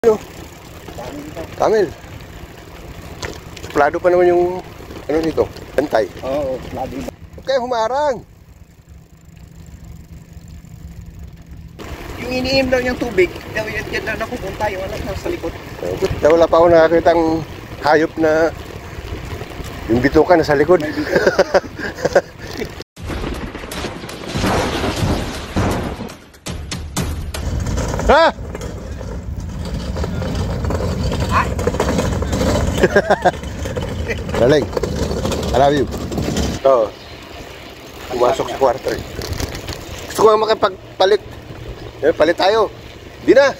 Ano? Tamil. Suplado pa naman yung ano dito, bantay. Oo, suplado. Okay, humarang. Yung iniim daw niyang tubig, daw yan na napupunta yung anak sa likod. Wala pa ako nakakitang hayop na yung bituka na sa likod. Ha? Galing. I love you. Oo. Pumasok sa kwarto eh. Gusto ko nga makipagpalit. Palit tayo. Di na.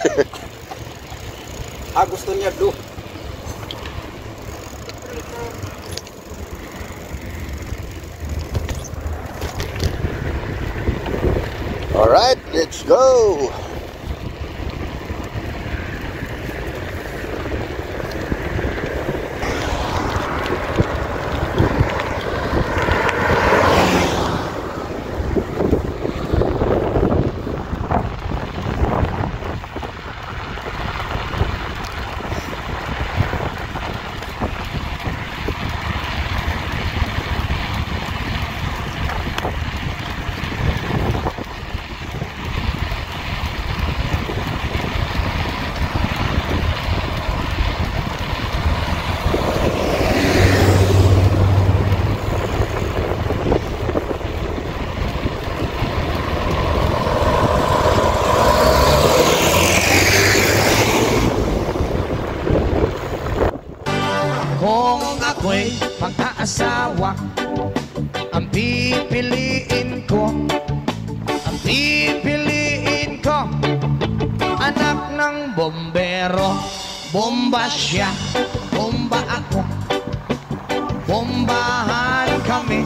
Gusto niya blue. Alright, let's go. Kung ako'y magkaasawa, ang pipiliin ko, anak ng bombero. Bomba siya, bomba ako, bombahan kami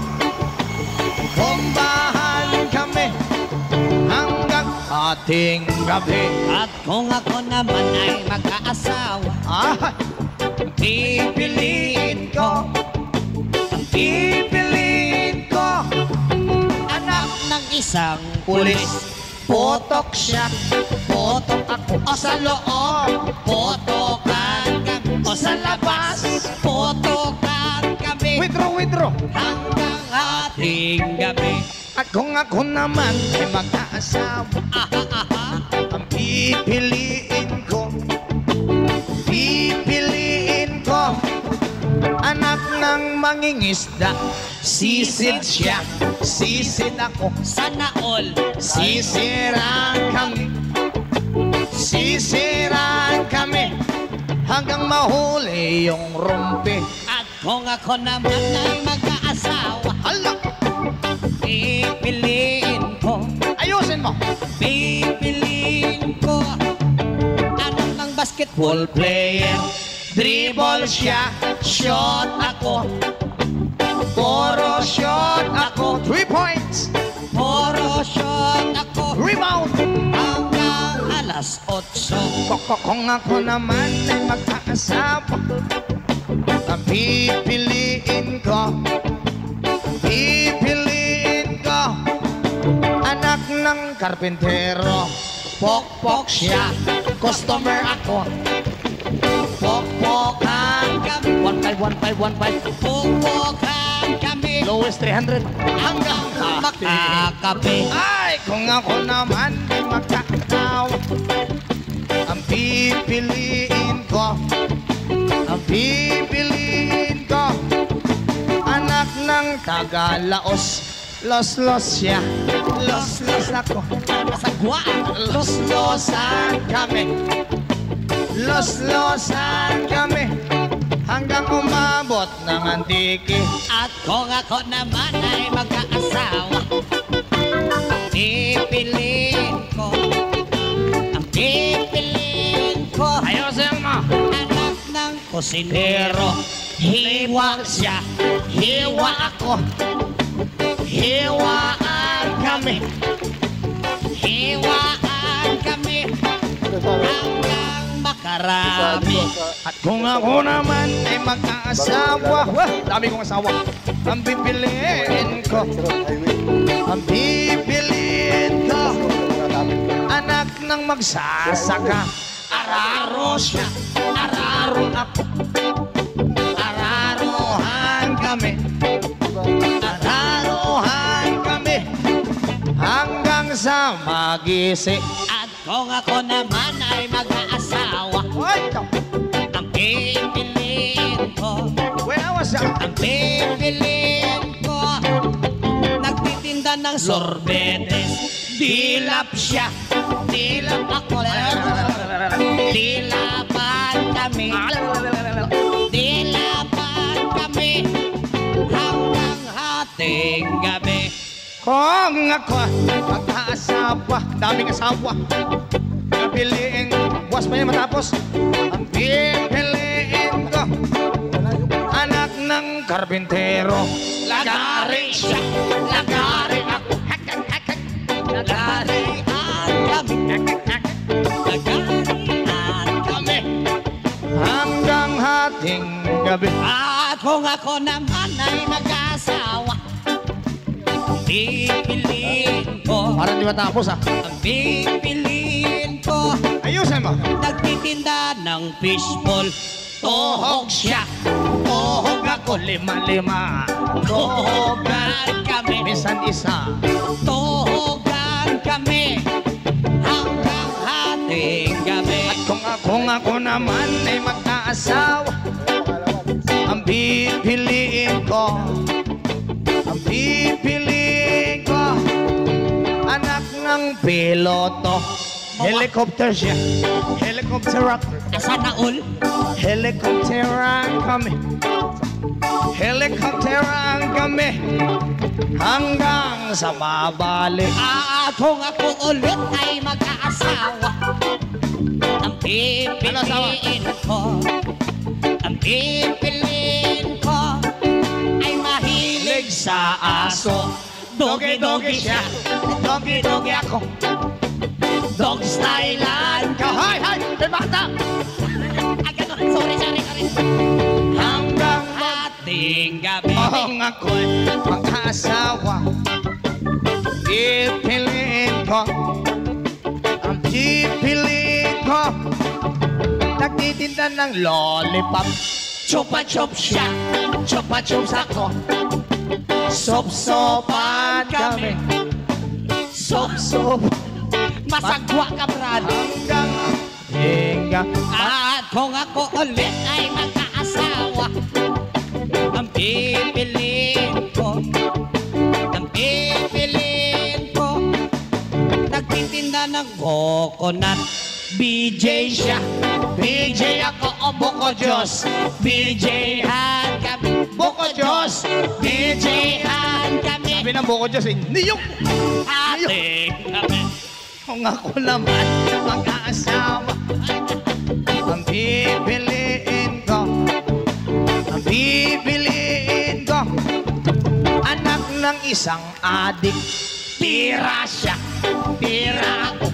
hanggang ating gabi. At kung ako naman ay magkaasawa, pipiliin ko, anak ng isang pulis. Potok siya, potok ako. O sa loob, potokan kami. O sa labas, potokan kami. Withdraw. Hanggang ating gabi. At kung ako naman ay magkaasawa, ang pipiliin ko, anak ng mangingisda. Sisid siya, sisid ako. Sana all, Sisiraan kami hanggang mahuli yung rumpi. at kung ako naman ay magkaasawa, Hala! pipiliin ko, Ayusin mo! anak ng basketball Player, dribble siya, shot ako. Puro shot ako. 3 points! puro shot ako. Rebound! Hanggang alas 8. Kung ako naman ay magkaasawa, ang pipiliin ko, anak ng karpintero. Pokpok siya, customer ako. Pokpokan kami. 1-5. Pupukan kami Lowest 300 hanggang makakape. Ay, kung ako naman ay magkaasawa, ang pipiliin ko, anak ng Tagalaos. Los siya, los ako. Masagwaan. Los-losan kami hanggang umabot ng antiki. At kung ako naman ay magkaasawa, pipiliin ko, Ayusin mo! anak ng kusinero. Hiwa siya, hiwa ako. Hiwaan kami hanggang makarami. At kung ako naman ay mag-aasawa, dami kong asawa, ang pipiliin ko, anak ng magsasaka. Araro siya, araro ako. Araruhan kami. Araruhan kami. Hanggang sa magising. At kung ako naman ay mag-aasawa, ang pipiliin ko, When I was young. ang pipiliin ko, nagtitinda ng sorbetes. Dilap siya, dilap ako. Dilapan kami, dilapan kami, hanggang hating gabi. Kung ako mag-aasawa, daming asawa, pipiliin, buwas pa niya matapos. Ang pipiliin ko, anak ng karpintero. Lagari siya, lagari ako. Lagarian kami, lagarian kami. Hanggang hating gabi. At kung ako naman ay mag-asawa, ang pipiliin ko, Para di matapos ah. ang pipiliin ko, Ayusin mo. nagtitinda ng fishball. Tohog siya, tohog ako. Lima-lima. Tohogan kami, Minsan isa. tohogan kami, hanggang hating gabi. Kung ako naman ay mag-aasawa, ang pipiliin ko, ang pipiliin ko, anak ng piloto. Helicopter siya. Helicopter rock. Asa na ul? Helicopteran kami. Helicopteran kami. Hanggang sa mabalik. At kung ako ulit ay mag-aasawa, ang pipiliin ko, ang pipiliin ko, ay mahilig sa aso. Dogi-dogi siya, dogi-dogi ako. Dog stylean ka. Hay! Hay! May bata! Ay, gano'n. Sorry. Hanggang Hating gabi. kung ako'y mag-asawa, pipiliin ko, ang pipiliin ko, nagtitinda ng lollipop. Chupa-chup siya, chupa-chups ako. Sop-sopan kami. Sop-sop. Masagwa ka, Brad. Hanggang hinga. At kung ako ulit ay magkaasawa, ang pipiliin ko, ang pipiliin ko, nagtitinda ng coconut. BJ siya, BJ ako o Buko Diyos. BJ-han kami, Buko Diyos. BJ-han kami, Sabi ng buko Diyos eh, niyok! hating kami. Kung ako naman mag-aasawa, ang pipiliin ko, ang pipiliin ko, anak ng isang adik. Tira siya, tira ako.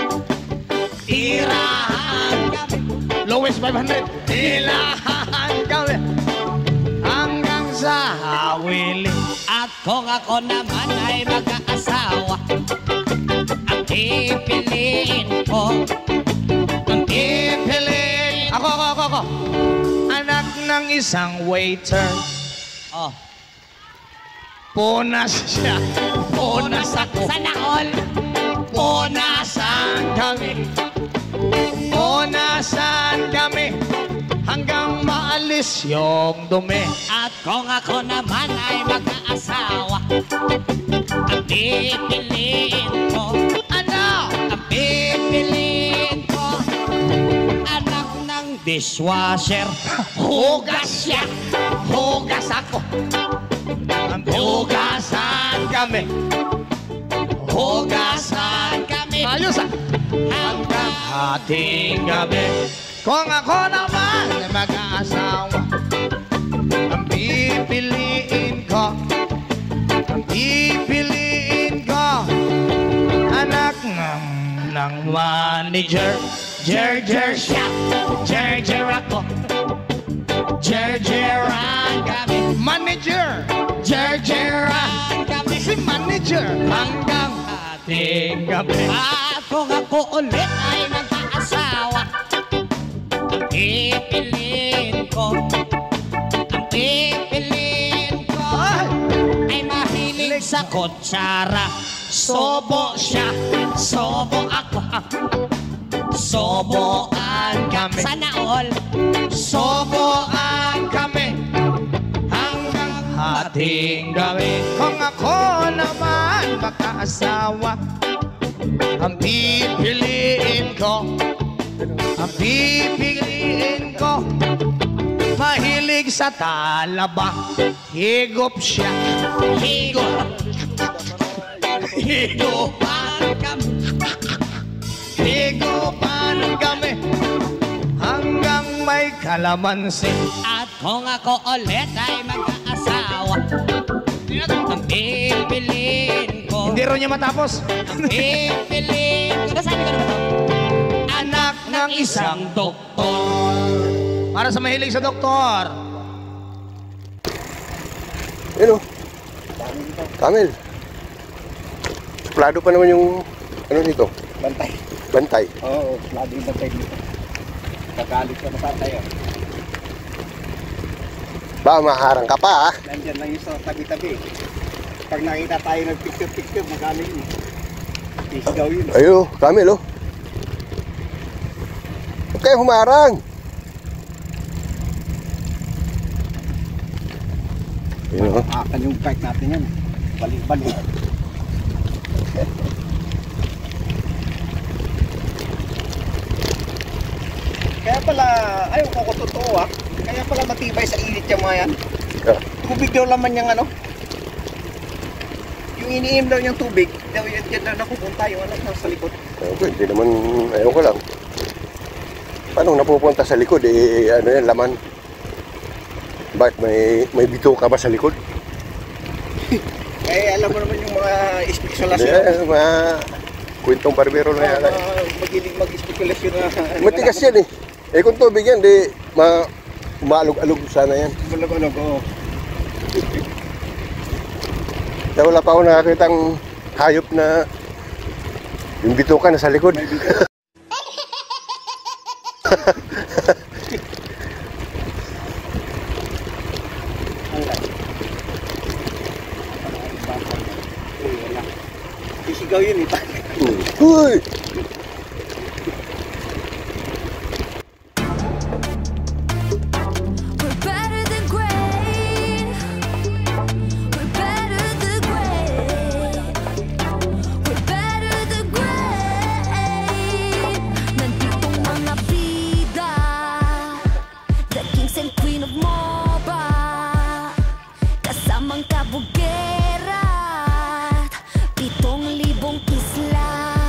Tirahan kami, Lowest 500. Ilahan kami hanggang sa hawili. at kung ako naman ay mag-aasawa, ang pipiliin ko, ang pipiliin Ako. Anak ng isang waiter. oh, Punas siya. punas ako. Sana all, punasan Kami. Punasan kami hanggang maalis yung dumi. At kung ako naman ay mag-aasawa, ang pipiliin ko, Ano? ang pipiliin ko, anak ng dishwasher. Hugas siya, hugas ako. Ang hugasan kami. Hugasan kami Ayos ah. hanggang Ating gabi. Kung ako naman ay mag-aasawa, ang pipiliin ko, ang pipiliin ko, anak ng manager. Jer siya, jer ako. Jeran kami, Manager. jeran kami, Si manager. hanggang Ating gabi. at kung ako ulit ay mag-aasawa, pipiliin ko, ang pipiliin ko ay mahilig sa kutsara. Sobo siya, sobo ako. Soboan kami. Sana all. Soboan kami hanggang hating gabi. Kung ako naman magkaasawa, ang pipiliin ko, ang pipiliin ko, mahilig sa talaba. Higop siya, higop. Higupan kami, higupan kami hanggang may kalamansi. At kung ako ulit ay mag-aasawa, ang pipiliin ko, Hindi rin niya matapos. pipiliin ko, nasabi ko naman to, anak ng isang doktor. Para sa mahilig sa doktor. Yun o. Camel. Suplado pa naman yung ano dito, Bantay. bantay. Oo, lagi yung bantay dito. Kagalit ka matatay. Ba, maharang ka pa ah. Nandyan lang yung sa tabi-tabi. Pag nakita tayo nag-picture-picture, magaling yun. Isigaw yun. Ayun, Camel oh. Huwag kayo humarang. Yun oh. Akan yung kite natin yan. Balik-balik. Kaya pala, ayaw ko totoo ah. Kaya pala matibay sa init yung mga yan. Yeah. Tubig daw laman yung ano. Yung iniim daw yung tubig, daw yun dyan na napupunta yung anak nasa likod. Okay, hindi naman, ayaw ko lang. Paano napupunta sa likod? Eh, ano yan, laman. Bakit may bituka ba sa likod? Eh, alam mo naman yung mga Hindi, espekulasyon. mga kwentong barbero na yan. Magiling mag-espekulasyon na. Matigas yan eh. Eh kung tubig yan, di umaalog-alog sana yan. Bulog-bulog, oo. Kaya wala pa ako nakakitang hayop na yung bituka na sa likod. May bito. Sisigaw yun eh. Uy! We're better than great. We're better than great. We're better than great. Nanditong mga bida, the kings and queen of MOBA, kasamang kabugera, 7,000 isla.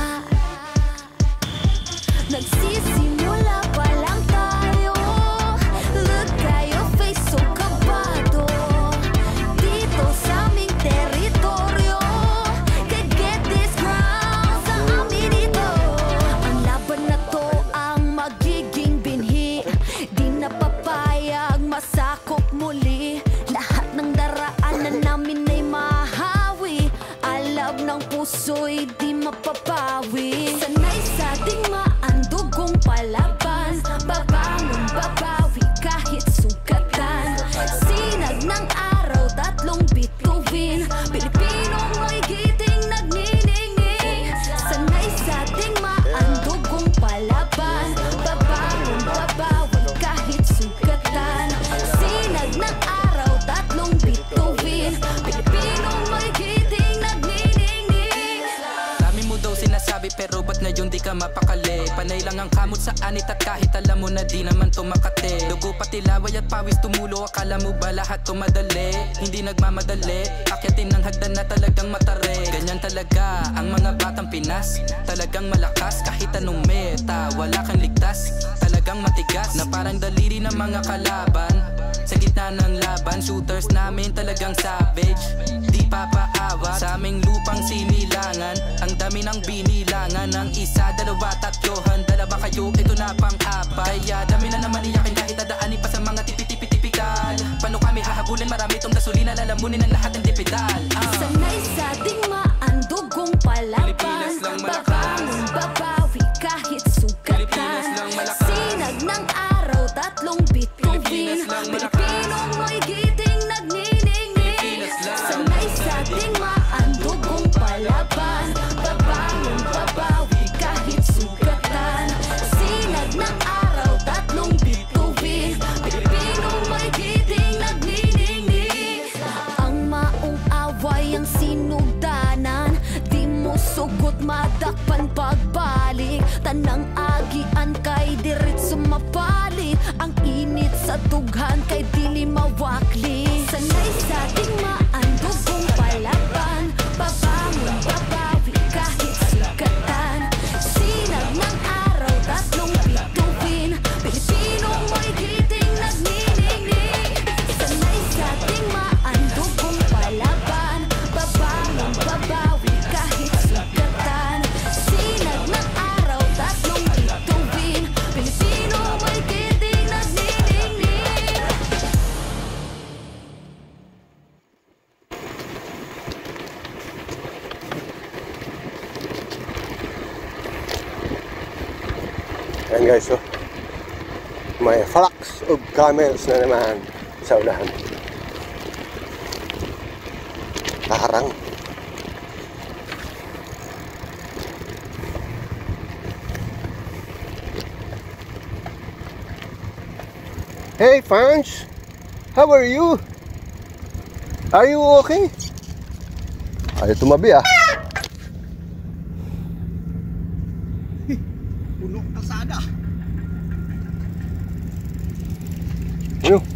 Nagsisimula pa lang tayo. Look at your face, so kabado. Dito sa aming teritoryo, can get this ground sa amin ito. Ang laban na to ang magiging binhi. Di na papayag masakop muli. Lahat ng daraanan namin ay mahawi. Alab ng puso'y di mapapawi. Sanay sa ating maandugong palaban, babangon babawi kahit sugatan. Sinag ng araw, 3 bituin. Pilipinong may giting nagniningning. Sanay sa ating maandugong palaban, babangon babawi kahit sugatan. Sinag ng araw, 3 bituin. Pilipinong may giting nagniningning. Dami mo daw sinasabi pero ba't ngayon di ka mapakali? Panay lang ang kamot sa anit at kahit alam mo na di naman tumakate. Dugo pati laway at pawis tumulo, akala mo ba lahat tumadali? Hindi nagmamadali, akyatin ng hagdan na talagang matare. Ganyan talaga ang mga batang Pinas, talagang malakas kahit anong meta. Wala kang ligtas, talagang matigas na parang daliri ng mga kalaban. Sa gitna ng laban, shooters namin talagang savage. Di papaawa sa aming lupang sinilangan. Ang dami ng binilangan ng 1, 2, 3, dalawa kayo, ito na pang-apat. Kaya dami na naman iyakin kahit dadaanin pa sa mga tipi-tipi-tipikal. Paano kami hahabulin? Marami itong dasulina, lalamunin ang lahat ng dipidal. Sanay sa ating maandugong palaban, Pilipinas lang malakas. babangon babawi kahit sugatan. Pilipinas lang malakas. Sinag ng araw, bituin. Pilipinong may giting nagniningning. Sanay sa ating maandog kong palaban. Babangon, babawi kahit sugatan. Sinag ng araw, tatlong bituin. Pilipinong may giting nagniningning. Ang maong away ang sinugdanan. Di mo sugot madakpan pagbalik. Tanang agian kay dirit sumapalit. Ang init sa tughan kay dili mawakli. Sanay sa ating maandog kong palaban. Babangon, babawi kahit sugatan. Sinag ng araw, tatlong bituin. Pilipinong may giting nagniningning. Sanay sa ating maandog kong palaban. Babangon, babawi kahit sugatan. Sinag ng araw, tatlong bituin. Pilipinong may giting nagniningning. Ayan guys, oh. May flocks of camels na naman sa unahan. Kaharang. Hey fans, how are you? Are you okay? Ayaw tumabi ah. Puno kalsada. Ano?